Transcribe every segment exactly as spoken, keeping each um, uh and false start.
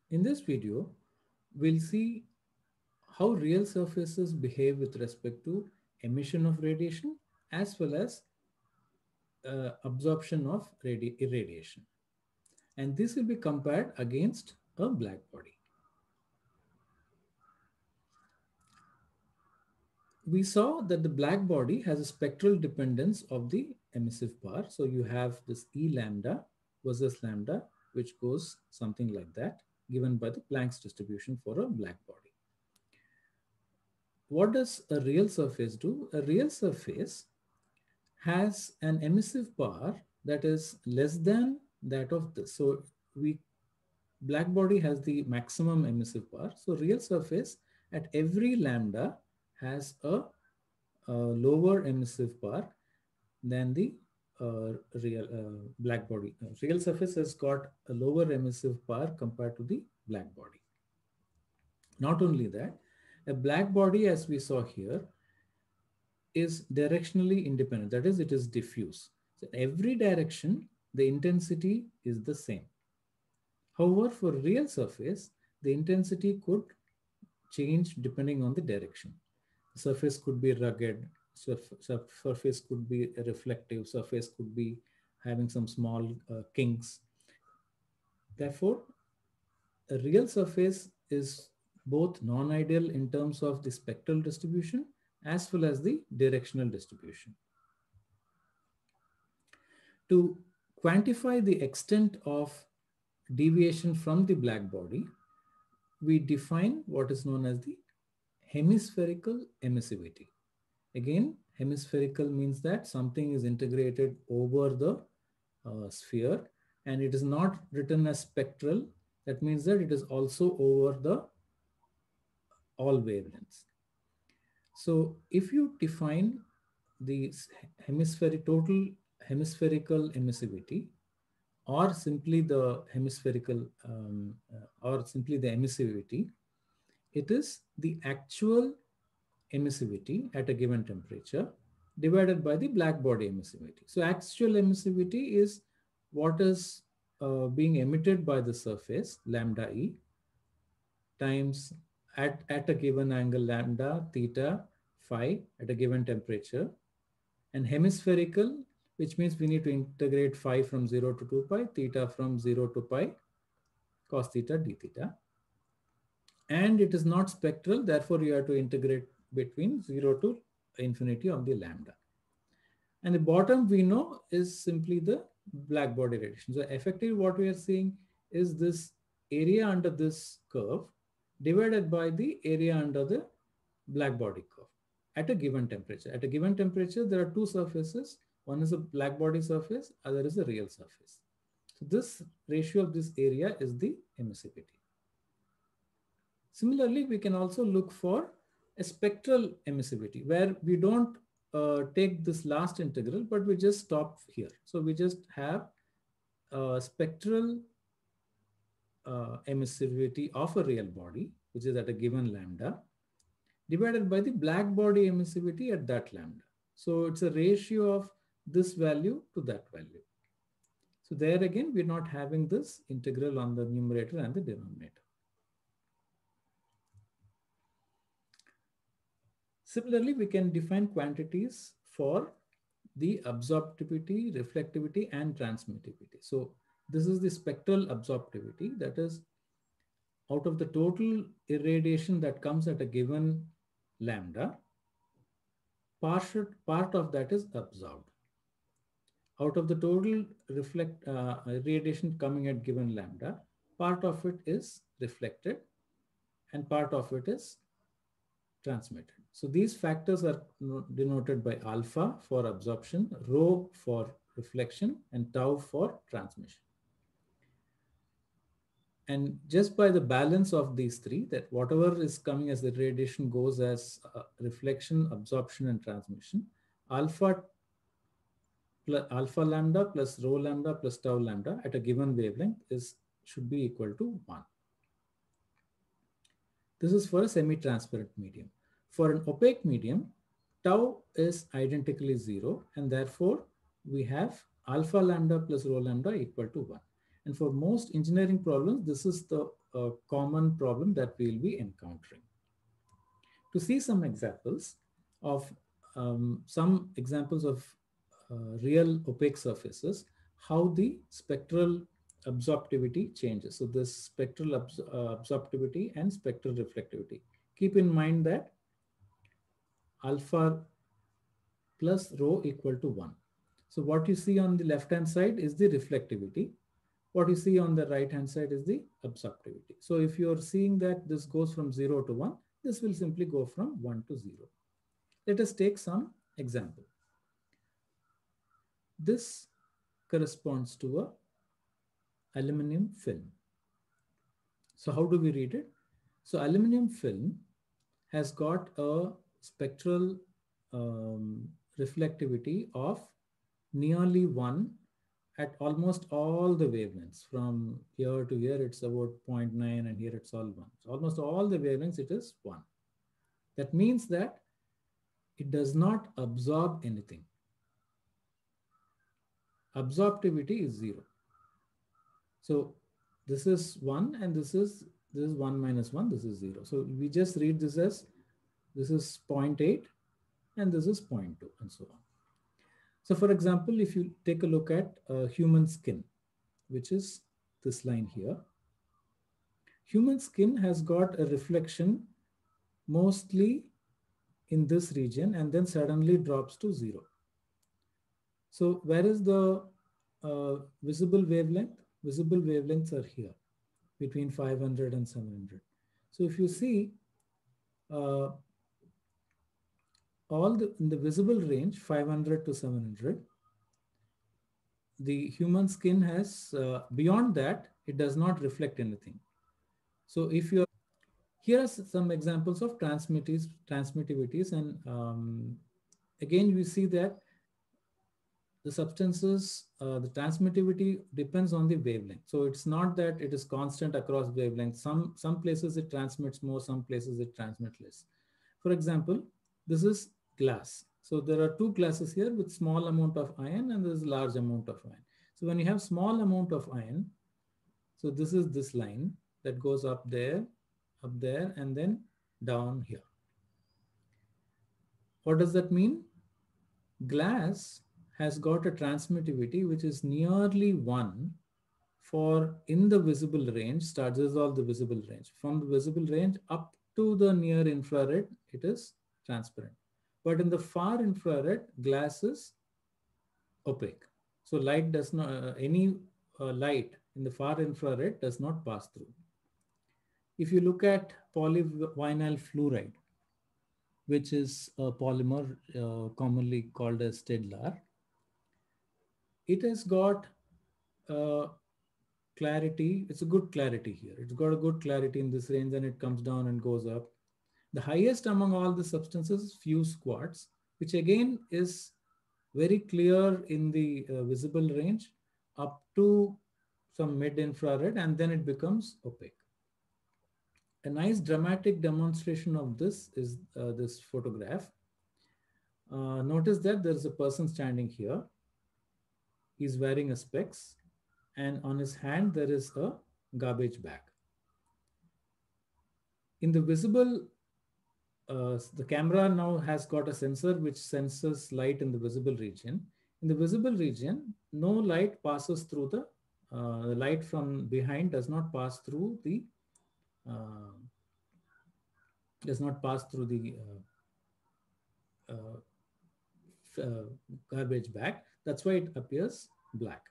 In this video, we'll see how real surfaces behave with respect to emission of radiation as well as uh, absorption of radi irradiation. And this will be compared against a black body. We saw that the black body has a spectral dependence of the emissive power. So you have this E lambda versus lambda, which goes something like that, given by the Planck's distribution for a black body. What does a real surface do? A real surface has an emissive power that is less than that of this. So we black body has the maximum emissive power. So real surface at every lambda has a, a lower emissive power than the uh, real uh, black body. Uh, real surface has got a lower emissive power compared to the black body. Not only that, a black body, as we saw here, is directionally independent. That is, it is diffuse. So every direction, the intensity is the same. However, for real surface, the intensity could change depending on the direction. The surface could be rugged, surf surf surface could be reflective, surface could be having some small uh, kinks. Therefore, a real surface is both non-ideal in terms of the spectral distribution as well as the directional distribution. To quantify the extent of deviation from the black body, we define what is known as the hemispherical emissivity. Again, hemispherical means that something is integrated over the uh, sphere and it is not written as spectral. That means that it is also over the all wavelengths. So if you define the hemispheric total hemispherical emissivity or simply the hemispherical um, uh, or simply the emissivity, it is the actual emissivity at a given temperature divided by the black body emissivity. So actual emissivity is what is uh, being emitted by the surface, lambda E, times at, at a given angle lambda, theta, phi at a given temperature. And hemispherical, which means we need to integrate phi from zero to two pi, theta from zero to pi, cos theta d theta. And it is not spectral, therefore you have to integrate between zero to infinity of the lambda. And the bottom we know is simply the black body radiation. So effectively what we are seeing is this area under this curve divided by the area under the black body curve at a given temperature. At a given temperature, there are two surfaces. One is a black body surface, other is a real surface. So this ratio of this area is the emissivity. Similarly, we can also look for a spectral emissivity where we don't uh, take this last integral, but we just stop here. So we just have a spectral uh, emissivity of a real body, which is at a given lambda, divided by the black body emissivity at that lambda. So it's a ratio of this value to that value. So there again, we're not having this integral on the numerator and the denominator. Similarly, we can define quantities for the absorptivity, reflectivity, and transmittivity. So this is the spectral absorptivity, that is out of the total irradiation that comes at a given lambda, part, part of that is absorbed. Out of the total reflect uh, radiation coming at given lambda, part of it is reflected and part of it is transmitted. So these factors are denoted by alpha for absorption, rho for reflection, and tau for transmission. And just by the balance of these three, that whatever is coming as the radiation goes as uh, reflection, absorption, and transmission, alpha plus alpha lambda plus rho lambda plus tau lambda at a given wavelength is should be equal to one. This is for a semi-transparent medium. For an opaque medium, tau is identically zero, and therefore we have alpha lambda plus rho lambda equal to one. And for most engineering problems, this is the uh, common problem that we'll be encountering. To see some examples of um, some examples of uh, real opaque surfaces, how the spectral absorptivity changes. So this spectral abs uh, absorptivity and spectral reflectivity. Keep in mind that alpha plus rho equal to one. So what you see on the left hand side is the reflectivity. What you see on the right hand side is the absorptivity. So if you're seeing that this goes from zero to one, this will simply go from one to zero. Let us take some example. This corresponds to a aluminum film. So how do we read it? So aluminum film has got a spectral um, reflectivity of nearly one at almost all the wavelengths. From here to here, it's about zero point nine, and here it's all one. So almost all the wavelengths, it is one. That means that it does not absorb anything. Absorptivity is zero. So this is one, and this is this is one minus one, this is zero. So we just read this as this is zero point eight and this is zero point two, and so on. So for example, if you take a look at uh, human skin, which is this line here, human skin has got a reflection mostly in this region and then suddenly drops to zero. So where is the uh, visible wavelength? Visible wavelengths are here between five hundred and seven hundred. So if you see uh, all the in the visible range, five hundred to seven hundred, the human skin has uh, beyond that, it does not reflect anything. So if you're here are some examples of transmittivities, transmittivities and um, again we see that the substances, uh, the transmittivity depends on the wavelength. So it's not that it is constant across wavelengths. Some, some places it transmits more, some places it transmits less. For example, this is glass. So there are two glasses here with small amount of iron and there's large amount of iron. So when you have small amount of iron, so this is this line that goes up there, up there, and then down here. What does that mean? Glass has got a transmittivity which is nearly one for in the visible range, starts is all the visible range. From the visible range up to the near infrared, it is transparent. But in the far infrared, glass is opaque. So light does not, uh, any uh, light in the far infrared does not pass through. If you look at polyvinyl fluoride, which is a polymer uh, commonly called as Stedlar, it has got uh, clarity. It's a good clarity here. It's got a good clarity in this range, and it comes down and goes up. The highest among all the substances is fused quartz, which again is very clear in the uh, visible range up to some mid-infrared, and then it becomes opaque. A nice dramatic demonstration of this is uh, this photograph. Uh, notice that there's a person standing here. He's wearing a specs, and on his hand there is a garbage bag. In the visible, uh, the camera now has got a sensor which senses light in the visible region. In the visible region, no light passes through the, uh, the light from behind does not pass through the, uh, does not pass through the uh, uh, uh, garbage bag. That's why it appears black.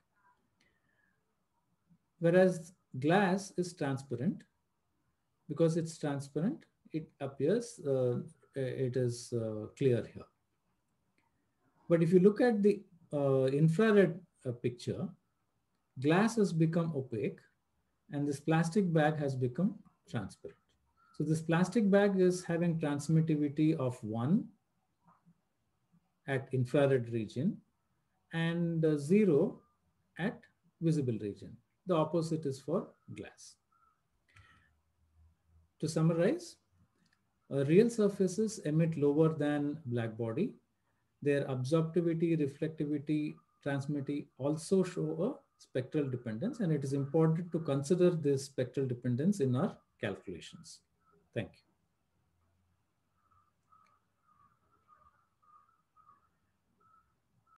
Whereas glass is transparent. Because it's transparent, it appears uh, it is uh, clear here. But if you look at the uh, infrared uh, picture, glass has become opaque and this plastic bag has become transparent. So this plastic bag is having transmittivity of one at infrared region and uh, zero at visible region. The opposite is for glass. To summarize, uh, real surfaces emit lower than black body. Their absorptivity, reflectivity, transmittivity also show spectral dependence, and it is important to consider this spectral dependence in our calculations. Thank you.